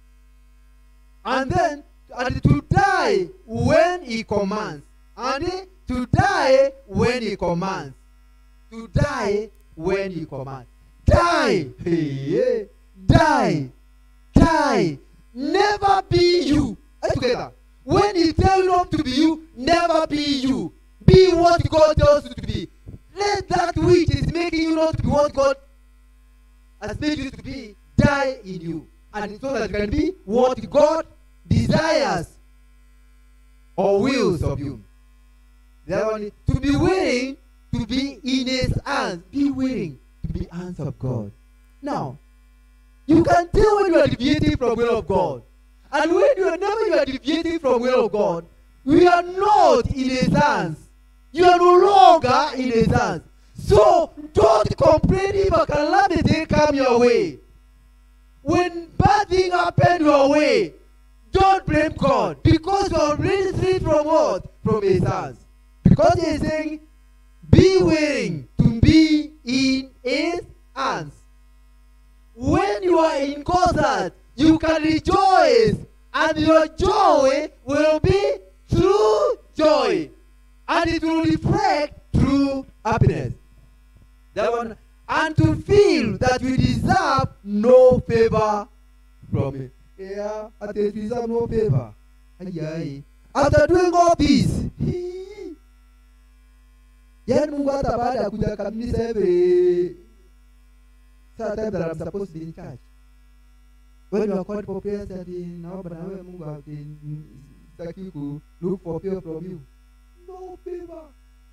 And then, and to die when He commands. And to die when He commands. To die when He commands. Die. Hey, die. Die. Never be you. Are you together? When He tells you not to be you, never be you. Be what God tells you to be. Let that which is making you not to be what God has made you to be die in you. And so that you can be what God desires or wills of you. The other one is to be willing to be in His hands. Be willing to be hands of God. Now, you can tell when you are deviating from the will of God. And whenever you are deviating from the will of God, we are not in His hands. You are no longer in His hands. So, don't complain if a calamity come your way. When bad things happen your way, don't blame God. Because you are already free from what? From His hands. Because He is saying, be willing to be in His hands. When you are in concert, you can rejoice. And your joy will be true joy. And it will reflect true happiness. That one. And to feel that we deserve no favor from Him. Yeah, I think we deserve no favor. After doing all this, yani Mungu hata baada ya kuja kamilisa every time that I'm supposed to be in church. When you are called for prayers, that now but now Mungu have been to look for favor from you. No favor.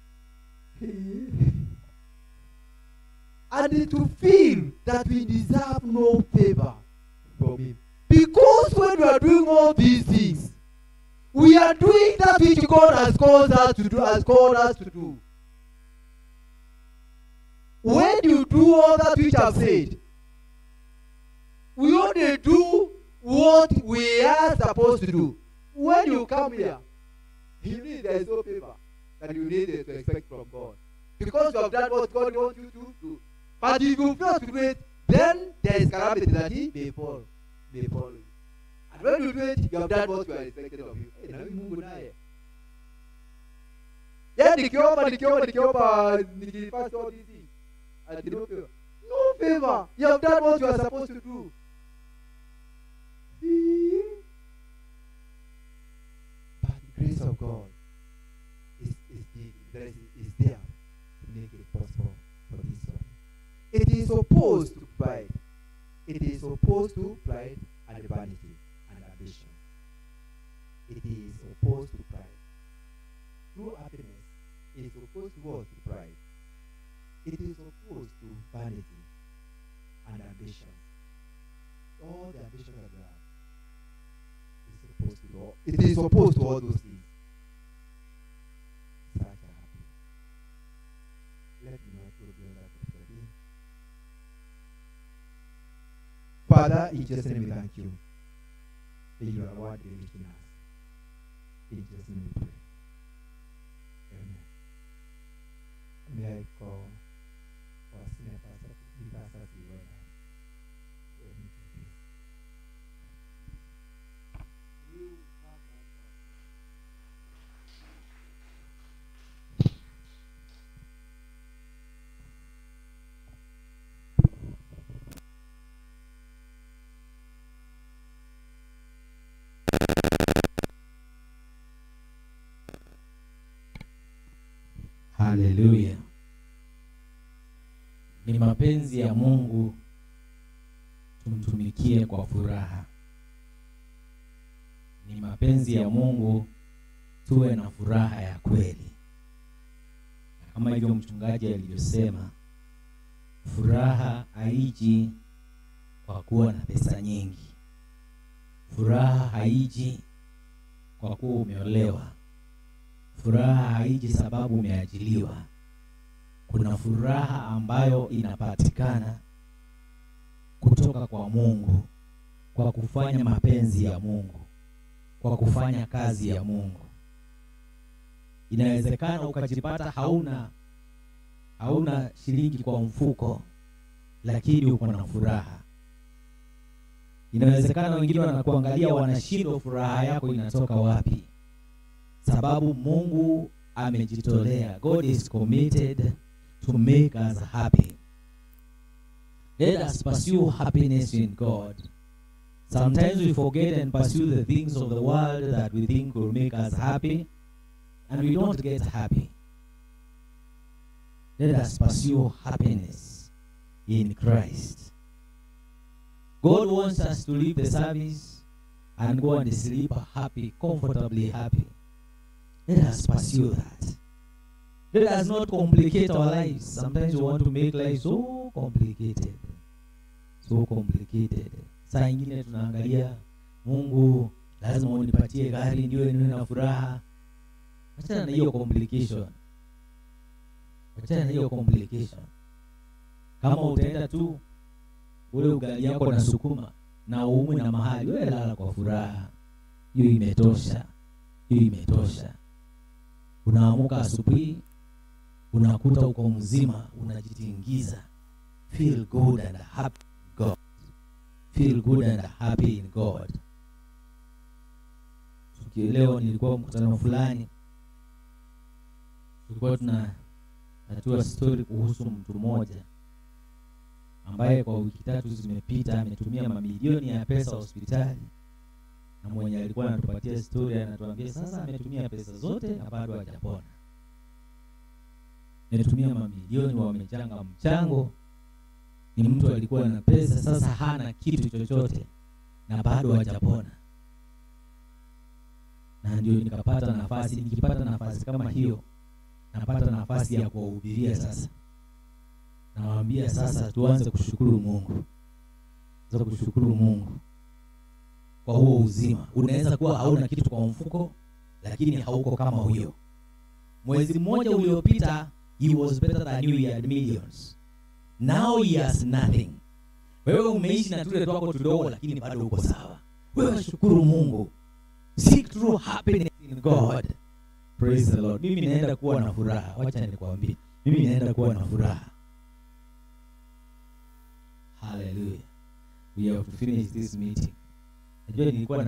And to feel that we deserve no favor from Him. Because when we are doing all these things, we are doing that which God has called us to do. When you do all that which I've said, we only do what we are supposed to do. When you come here, there is no favor that you need to expect from God. Because you have done what God wants you to do. But if you fail to do it, then there is calamity that He may fall. And when you do it, you have done what you are expected of you. Hey, Mungu naye. Yeah, nikiomba, nikifast all these things. And no favor. No favor. You have done what you are supposed to do. But the grace of God is there to make it possible for this one. It is opposed to pride. It is opposed to pride and vanity and ambition. It is opposed to pride. True happiness is opposed to what? To pride. It is opposed to vanity and ambition. All the ambitions that we have. It is opposed to all those things. Such a happy. Let me not go beyond that today. Father, in Jesus' name we thank you that you are word rich in us. In Jesus' name we pray. Amen. May I call our senior pastor to lead us as we were. Haleluya. Ni mapenzi ya Mungu tumtumikie kwa furaha. Ni mapenzi ya Mungu tuwe na furaha ya kweli. Kama hivyo mchungaji alivyosema, furaha haiji kwa kuwa na pesa nyingi. Furaha haiji kwa kuwa umeolewa. Furaha haiji sababu umeajiliwa. Kuna furaha ambayo inapatikana kutoka kwa Mungu, kwa kufanya mapenzi ya Mungu, kwa kufanya kazi ya Mungu. Inawezekana ukajipata hauna shilingi kwa mfuko, lakini uko na furaha. Inawezekana wengine wanakuangalia wanashindwa furaha yako inatoka wapi. Sababu Mungu amejitolea. God is committed to make us happy. Let us pursue happiness in God. Sometimes we forget and pursue the things of the world that we think will make us happy, and we don't get happy. Let us pursue happiness in Christ. God wants us to leave the service and go and sleep happy, comfortably happy. Let us pursue that. Let us not complicate our lives. Sometimes we want to make life so complicated. So complicated. Saa ingine tunaangalia, Mungu lazima unipatie gari ndio niwe na furaha. Achana na hiyo complication. Achana na hiyo complication. Kama utaenda tu ule ugali yako na sukuma na uumwe na mahali, wewe lala kwa furaha. Hiyo imetosha. Hiyo imetosha. Unaamuka asubuhi, unakuta uko mzima, unajitingiza. Feel good and happy in God. Feel good and happy in God. Leo nilikuwa mkutano fulani. Tulikuwa tunatoa story kuhusu mtu mmoja ambaye kwa wiki 3 zimepita ametumia mamilioni ya pesa hospitali. Na mwenye alikuwa anatupatia story anatuambia sasa ametumia pesa zote na bado hajapona. Ametumia mamilioni, wamechanga mchango. Ni mtu alikuwa na pesa, sasa hana kitu chochote na bado hajapona. Na ndio nikapata nafasi kama hiyo, napata nafasi ya kuwahubiria sasa. Nawaambia sasa tuanze kushukuru Mungu. Tuanze kushukuru Mungu kwa huo uzima. Unaweza kuwa hauna kitu kwa mfuko, lakini hauko kama huyo. Mwezi mmoja uliopita he was better than you, he had millions. Now he has nothing. Wewe umeishi na tule twako tudogo lakini bado uko sawa. Wewe shukuru Mungu. Seek true happiness in God. Praise the Lord. Mimi naenda kuwa na furaha. Wacha nikwambie. Mimi naenda kuwa na furaha. Hallelujah. We have to finish this meeting. Najua nilikuwa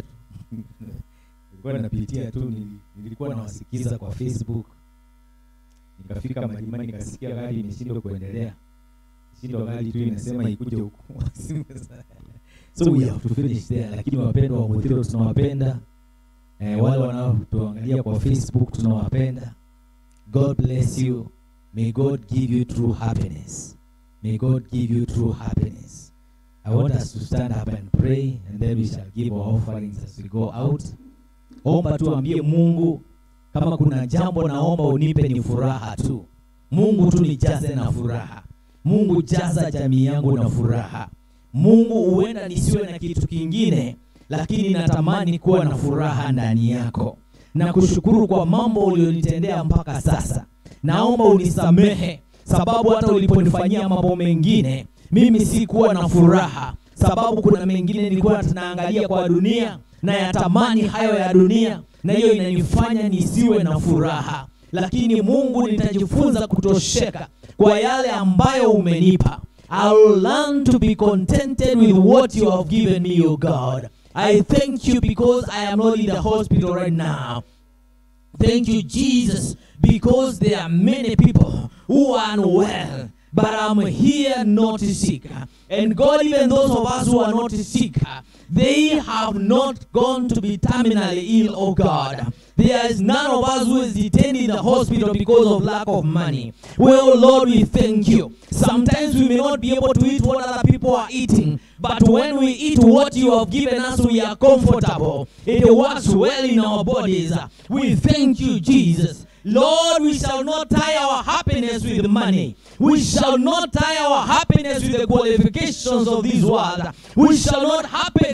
napitia tu, nilikuwa nawasikiza kwa Facebook. Nikafika Malimani nikasikia gari imeshindwa kuendelea. Shindwa gari tu inasema ikuje huko. So we have to finish there. Lakini wapendwa wa Muthiro tunawapenda. Wale wanaotuangalia kwa Facebook tunawapenda. God bless you. May God give you true happiness. May God give you true happiness. I want us to stand up and pray, and then we shall give our offerings as we go out. Omba tuambie Mungu, kama kuna jambo naomba unipe ni furaha tu. Mungu tu nijaze na furaha. Mungu jaza jamii yangu na furaha. Mungu huenda nisiwe na kitu kingine, lakini natamani kuwa na furaha ndani yako. Na kushukuru kwa mambo uliyonitendea mpaka sasa. Naomba unisamehe sababu hata uliponifanyia mambo mengine mimi sikuwa na furaha, sababu kuna mengine nilikuwa tunaangalia kwa dunia na yatamani hayo ya dunia, na hiyo inanifanya nisiwe na furaha. Lakini Mungu, nitajifunza kutosheka kwa yale ambayo umenipa. I will learn to be contented with what you have given me, O God. I thank you because I am not in the hospital right now. Thank you, Jesus, because there are many people who are unwell, but I'm here not sick. And God, even those of us who are not sick, they have not gone to be terminally ill, oh God. There is none of us who is detained in the hospital because of lack of money. Well, Lord, we thank you. Sometimes we may not be able to eat what other people are eating, but when we eat what you have given us, we are comfortable. It works well in our bodies. We thank you, Jesus. Lord, we shall not tie our happiness with money. We shall not tie our happiness with the qualifications of this world. We shall not happen